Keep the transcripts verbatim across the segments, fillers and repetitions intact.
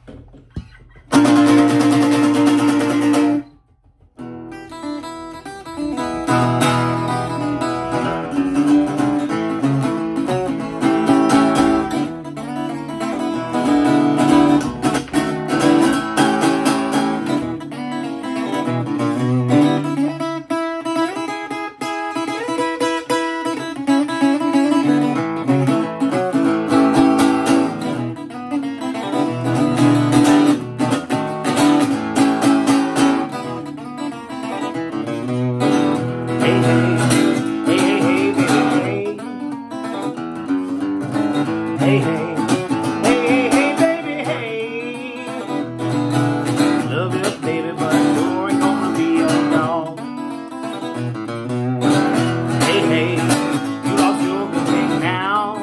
Hey, hey, hey, hey, baby, hey. Love you, baby, but sure ain't gonna be a dog. Hey, hey, you lost your good thing now.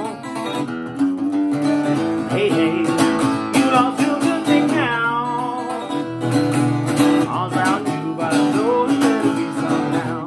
Hey, hey, you lost your good thing now. All around you, but I know it's better be some now.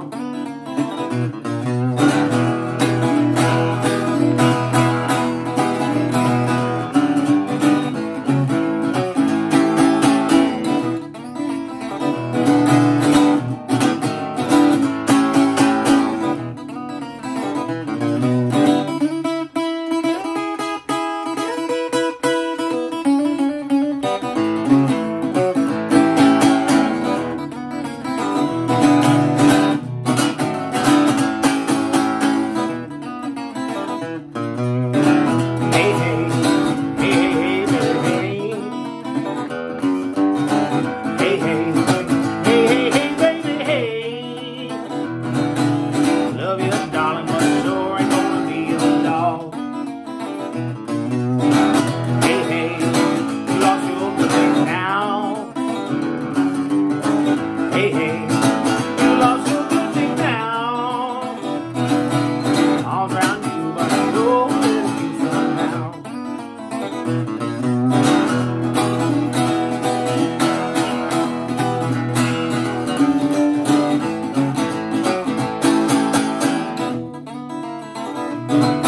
Hey, hey, you lost your good thing now. All around you, but I know it'll be some now. Thank you.